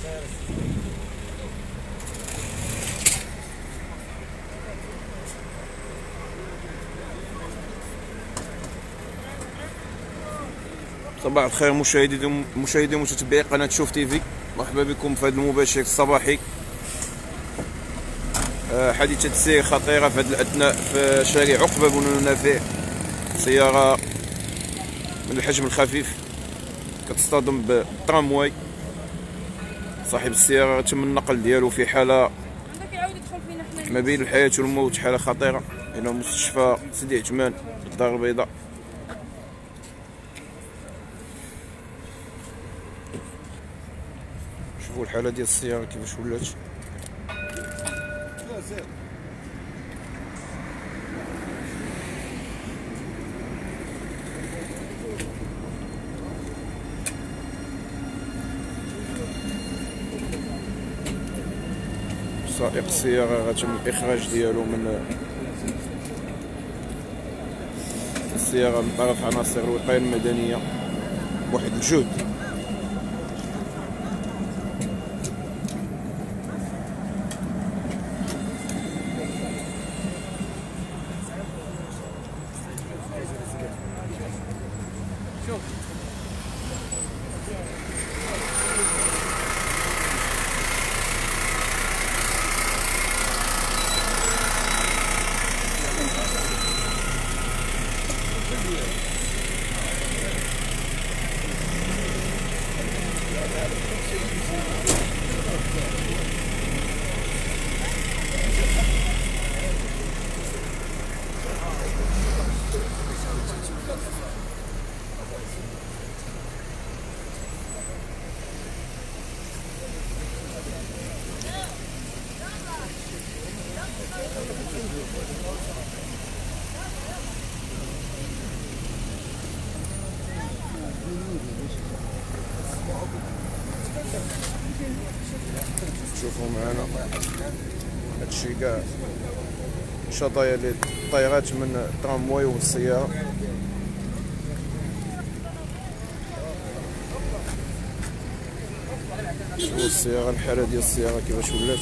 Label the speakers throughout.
Speaker 1: صباح الخير مشاهدي ومتتبعي قناة شوف تيفي، مرحبا بكم في هذا المباشر الصباحي. حادثة سير خطيرة في هذه الأثناء في شارع عقبة بن نافع. سيارة من الحجم الخفيف كتصطدم بترامواي. صاحب السيارة تم النقل ديالو في حالة ما بين الحياة والموت، حالة خطيرة، إلى مستشفى سيدي عثمان بالدار البيضاء. شوفوا الحالة ديال السيارة كيفاش ولات. سائق السيارة غتم الإخراج ديالو من السيارة من طرف عناصر الوقاية المدنية بواحد الجهد. شوفوا معنا هادشي كاع شظايا اللي طايرات من الترامواي والسيارة. شوفوا السيارة، الحالة ديال السيارة كيفاش ولات.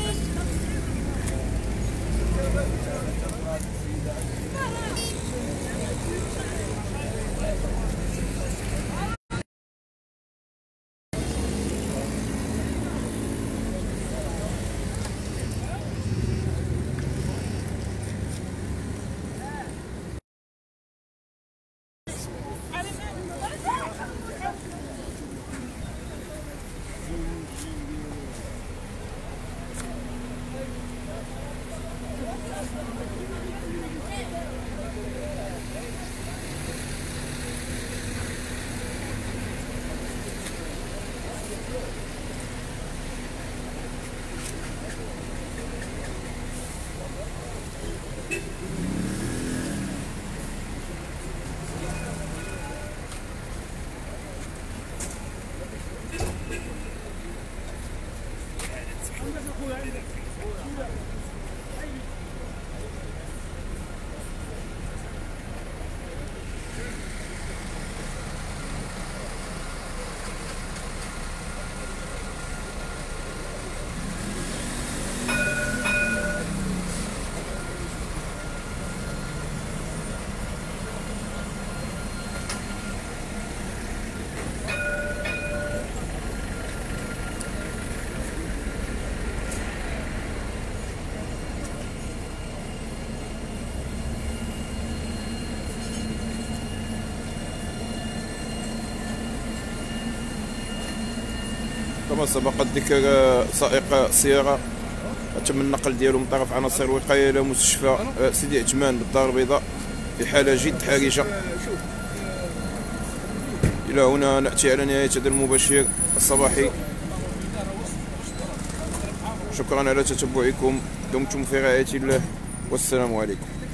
Speaker 1: كما سبق الذكر، سائق السيارة تم النقل ديالو من طرف عناصر الوقاية إلى مستشفى سيدي عثمان بالدار البيضاء في حالة جد حرجة. إلى هنا نأتي على نهاية هذا المباشر الصباحي. شكرا على تتبعكم، دمتم في رعاية الله، والسلام عليكم.